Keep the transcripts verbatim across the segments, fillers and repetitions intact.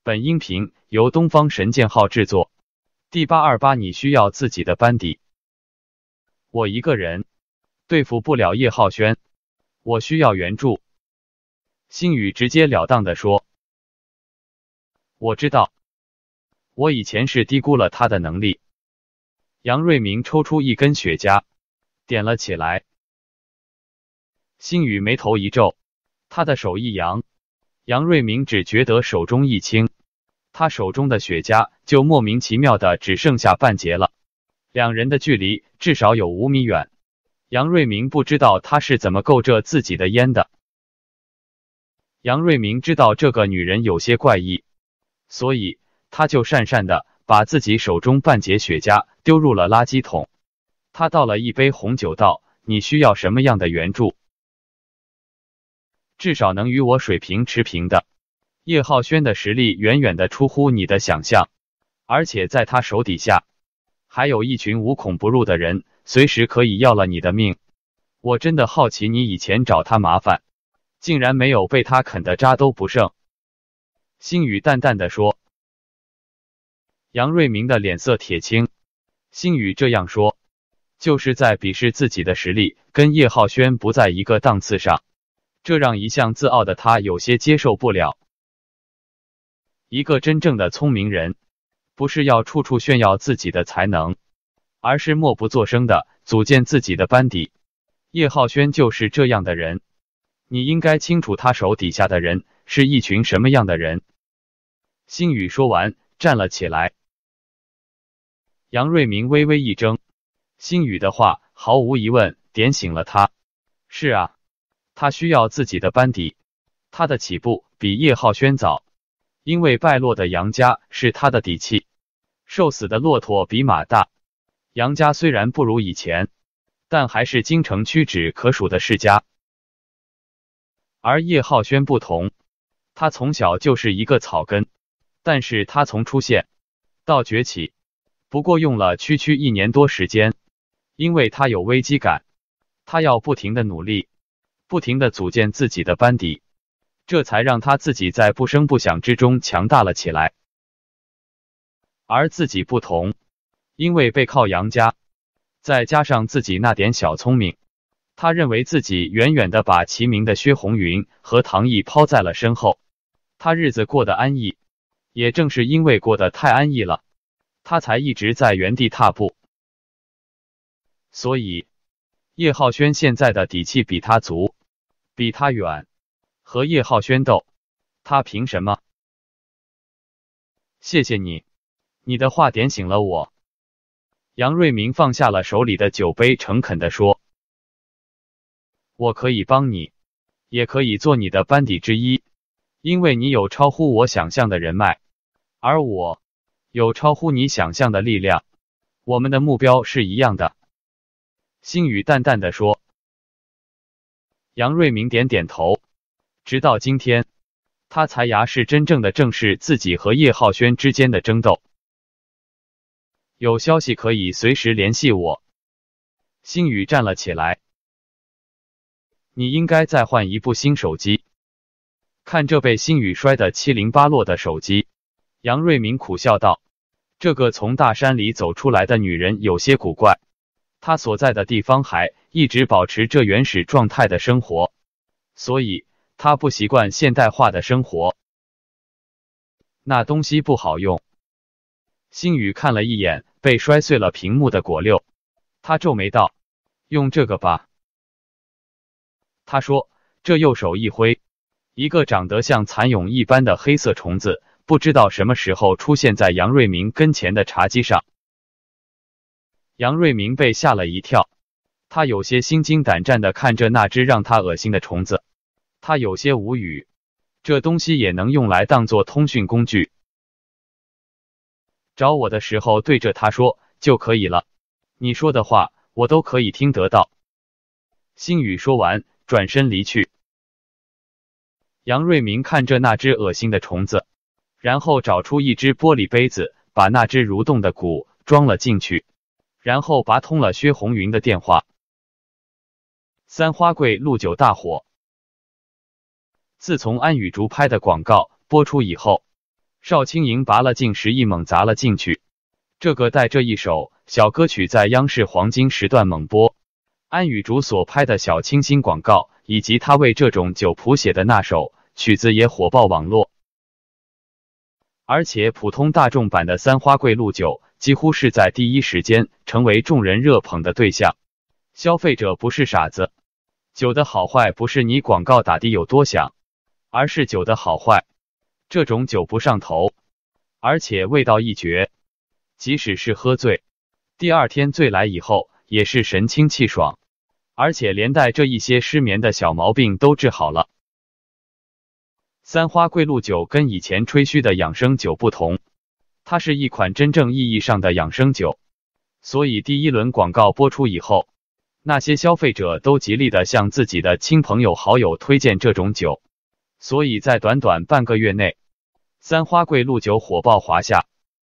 本音频由东方神剑号制作。第八二八，你需要自己的班底。我一个人对付不了叶浩轩，我需要援助。星宇直截了当地说：“我知道，我以前是低估了他的能力。”杨瑞明抽出一根雪茄，点了起来。星宇眉头一皱，他的手一扬，杨瑞明只觉得手中一轻，他手中的雪茄就莫名其妙的只剩下半截了，两人的距离至少有五米远。杨瑞明不知道他是怎么够着自己的烟的。杨瑞明知道这个女人有些怪异，所以他就讪讪的把自己手中半截雪茄丢入了垃圾桶。他倒了一杯红酒道：“你需要什么样的援助？至少能与我水平持平的。叶浩轩的实力远远的出乎你的想象，而且在他手底下还有一群无孔不入的人，随时可以要了你的命。我真的好奇你以前找他麻烦，竟然没有被他啃得渣都不剩。”星宇淡淡的说。杨瑞明的脸色铁青，星宇这样说就是在鄙视自己的实力跟叶浩轩不在一个档次上，这让一向自傲的他有些接受不了。一个真正的聪明人不是要处处炫耀自己的才能，而是默不作声的组建自己的班底。叶浩轩就是这样的人，你应该清楚他手底下的人是一群什么样的人。星宇说完站了起来。杨瑞明微微一怔，星宇的话毫无疑问点醒了他。是啊，他需要自己的班底。他的起步比叶浩轩早，因为败落的杨家是他的底气。瘦死的骆驼比马大，杨家虽然不如以前，但还是京城屈指可数的世家。而叶浩轩不同，他从小就是一个草根，但是他从出现到崛起不过用了区区一年多时间。因为他有危机感，他要不停的努力，不停的组建自己的班底，这才让他自己在不声不响之中强大了起来。而自己不同，因为背靠杨家，再加上自己那点小聪明，他认为自己远远的把齐名的薛红云和唐毅抛在了身后。他日子过得安逸，也正是因为过得太安逸了，他才一直在原地踏步。所以叶浩轩现在的底气比他足，比他远，和叶浩轩斗，他凭什么？谢谢你，你的话点醒了我。杨瑞明放下了手里的酒杯，诚恳地说：“我可以帮你，也可以做你的班底之一，因为你有超乎我想象的人脉，而我有超乎你想象的力量，我们的目标是一样的。”星宇淡淡地说。杨瑞明点点头，直到今天，他才牙是真正的正视自己和叶浩轩之间的争斗。有消息可以随时联系我。星宇站了起来。你应该再换一部新手机。看这被星宇摔得七零八落的手机，杨瑞明苦笑道：“这个从大山里走出来的女人有些古怪。她所在的地方还一直保持着原始状态的生活，所以她不习惯现代化的生活。那东西不好用。”星宇看了一眼被摔碎了屏幕的果六，他皱眉道：“用这个吧。”他说，这右手一挥，一个长得像蚕蛹一般的黑色虫子不知道什么时候出现在杨瑞明跟前的茶几上。杨瑞明被吓了一跳，他有些心惊胆战地看着那只让他恶心的虫子，他有些无语，这东西也能用来当作通讯工具？找我的时候对着他说就可以了，你说的话我都可以听得到。星宇说完转身离去。杨瑞明看着那只恶心的虫子，然后找出一只玻璃杯子，把那只蠕动的蛊装了进去，然后拔通了薛红云的电话。三花柜陆九大火。自从安雨竹拍的广告播出以后， 邵青莹拔了进时一猛砸了进去。这个带这一首小歌曲在央视黄金时段猛播，安雨竹所拍的小清新广告，以及他为这种酒谱写的那首曲子也火爆网络。而且普通大众版的三花桂露酒几乎是在第一时间成为众人热捧的对象。消费者不是傻子，酒的好坏不是你广告打的有多响，而是酒的好坏。这种酒不上头，而且味道一绝，即使是喝醉，第二天醉来以后也是神清气爽，而且连带这一些失眠的小毛病都治好了。三花桂露酒跟以前吹嘘的养生酒不同，它是一款真正意义上的养生酒，所以第一轮广告播出以后，那些消费者都极力的向自己的亲朋友好友推荐这种酒，所以在短短半个月内，三花桂露酒火爆华夏。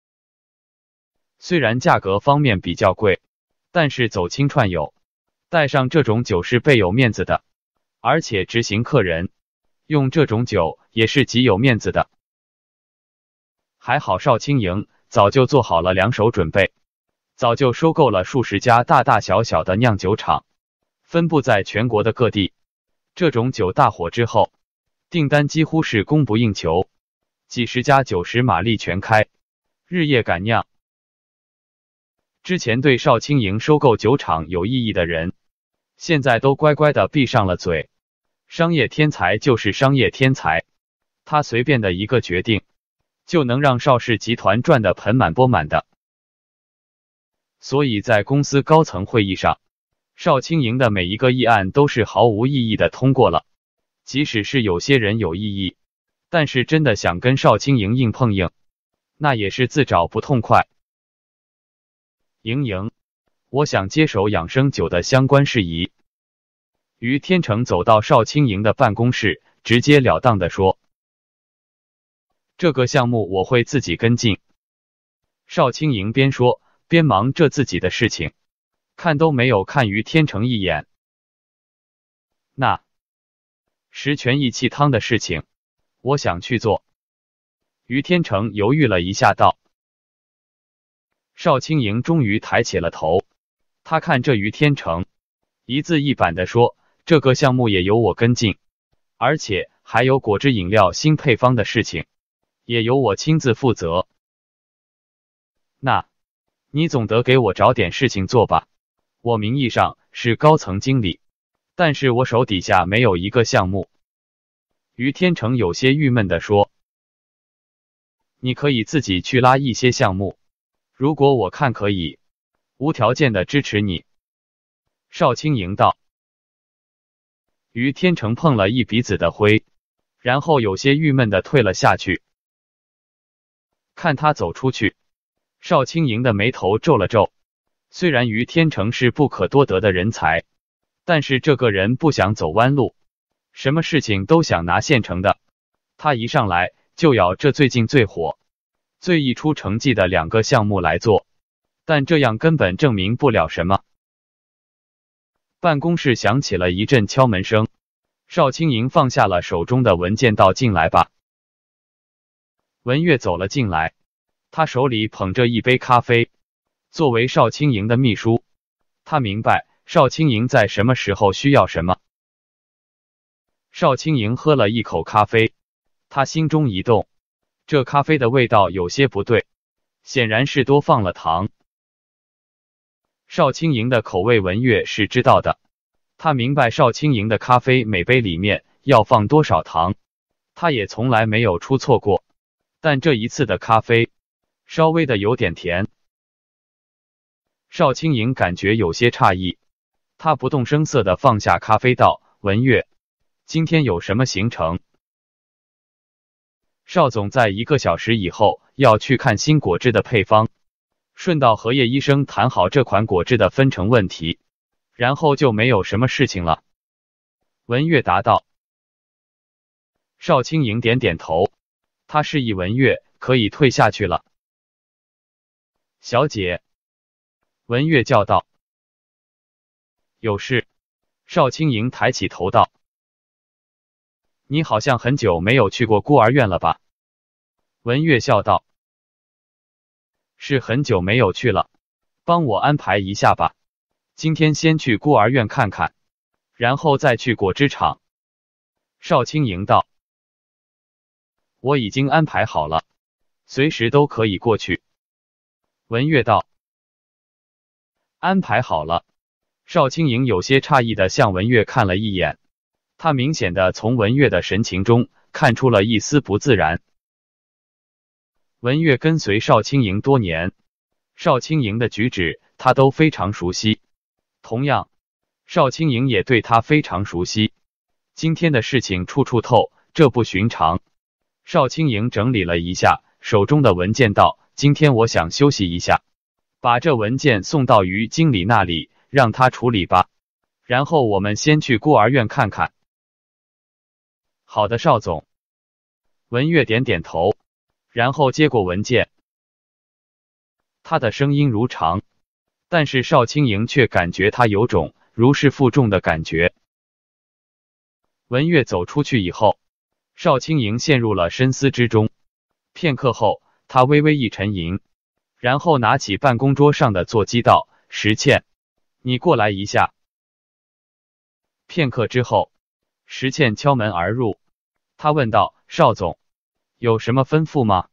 虽然价格方面比较贵，但是走亲串友，带上这种酒是倍有面子的，而且执行客人用这种酒也是极有面子的。还好邵青莹早就做好了两手准备，早就收购了数十家大大小小的酿酒厂，分布在全国的各地。这种酒大火之后，订单几乎是供不应求，几十家九十马力全开，日夜赶酿。之前对邵青莹收购酒厂有异议的人，现在都乖乖的闭上了嘴。商业天才就是商业天才，他随便的一个决定，就能让邵氏集团赚得盆满钵满的。所以在公司高层会议上，邵青莹的每一个议案都是毫无意义的通过了。即使是有些人有异议，但是真的想跟邵青莹硬碰硬，那也是自找不痛快。莹莹，我想接手养生酒的相关事宜。于天成走到邵青莹的办公室，直截了当的说：“这个项目我会自己跟进。”邵青莹边说边忙着自己的事情，看都没有看于天成一眼。那十全益气汤的事情，我想去做。于天成犹豫了一下道。邵青莹终于抬起了头，他看着于天成，一字一板的说：“这个项目也由我跟进，而且还有果汁饮料新配方的事情，也由我亲自负责。那你总得给我找点事情做吧？我名义上是高层经理，但是我手底下没有一个项目。”于天成有些郁闷的说：“你可以自己去拉一些项目，如果我看可以，无条件的支持你。”邵青莹道。于天成碰了一鼻子的灰，然后有些郁闷的退了下去。看他走出去，邵青莹的眉头皱了皱。虽然于天成是不可多得的人才，但是这个人不想走弯路，什么事情都想拿现成的。他一上来就咬这最近最火、最易出成绩的两个项目来做，但这样根本证明不了什么。办公室响起了一阵敲门声，邵青莹放下了手中的文件道：“进来吧。”文月走了进来，他手里捧着一杯咖啡。作为邵青莹的秘书，他明白邵青莹在什么时候需要什么。邵青莹喝了一口咖啡，他心中一动，这咖啡的味道有些不对，显然是多放了糖。邵青莹的口味文月是知道的，他明白邵青莹的咖啡每杯里面要放多少糖，他也从来没有出错过。但这一次的咖啡稍微的有点甜。邵青莹感觉有些诧异，他不动声色的放下咖啡道：“文月，今天有什么行程？”邵总在一个小时以后要去看新果汁的配方，顺道和叶医生谈好这款果汁的分成问题，然后就没有什么事情了。文月答道。邵青莹点点头，他示意文月可以退下去了。小姐，文月叫道。有事？邵青莹抬起头道。你好像很久没有去过孤儿院了吧？ 文月笑道：“是很久没有去了，帮我安排一下吧。今天先去孤儿院看看，然后再去果汁厂。”邵青莹道：“我已经安排好了，随时都可以过去。”文月道：“安排好了。”邵青莹有些诧异的向文月看了一眼，她明显的从文月的神情中看出了一丝不自然。文月跟随邵青莹多年，邵青莹的举止她都非常熟悉，同样，邵青莹也对她非常熟悉。今天的事情处处透，这不寻常。邵青莹整理了一下手中的文件道：“今天我想休息一下，把这文件送到于经理那里，让他处理吧。然后我们先去孤儿院看看。”“好的，邵总。”文月点点头，然后接过文件。他的声音如常，但是邵青莹却感觉他有种如释负重的感觉。文月走出去以后，邵青莹陷入了深思之中。片刻后，他微微一沉吟，然后拿起办公桌上的座机道：“石倩，你过来一下。”片刻之后，石倩敲门而入，他问道：“邵总，有什么吩咐吗？”“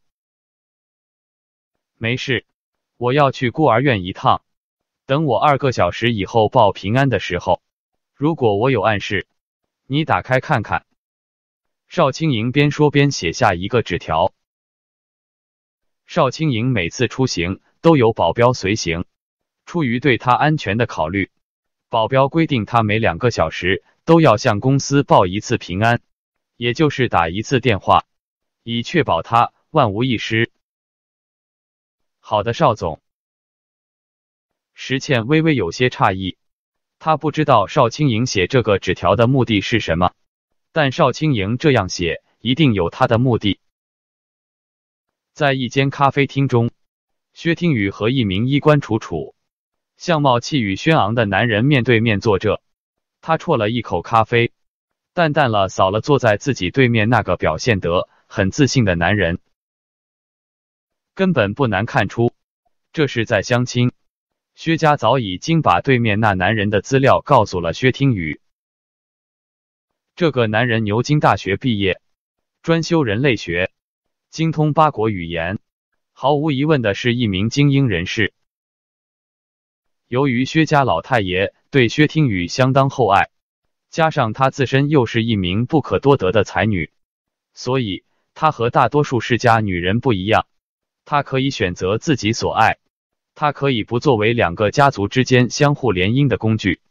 没事，我要去孤儿院一趟，等我二个小时以后报平安的时候，如果我有暗示，你打开看看。”邵青莹边说边写下一个纸条。邵青莹每次出行都有保镖随行，出于对她安全的考虑，保镖规定她每两个小时都要向公司报一次平安，也就是打一次电话，以确保她万无一失。“好的，邵总。”石倩微微有些诧异，她不知道邵青莹写这个纸条的目的是什么，但邵青莹这样写一定有她的目的。在一间咖啡厅中，薛听雨和一名衣冠楚楚、相貌气宇轩昂的男人面对面坐着。他啜了一口咖啡，淡淡了扫了坐在自己对面那个表现得很自信的男人，根本不难看出这是在相亲。薛家早已经把对面那男人的资料告诉了薛听雨。这个男人牛津大学毕业，专修人类学，精通八国语言，毫无疑问的是一名精英人士。由于薛家老太爷对薛听雨相当厚爱，加上她自身又是一名不可多得的才女，所以她和大多数世家女人不一样，她可以选择自己所爱，她可以不作为两个家族之间相互联姻的工具。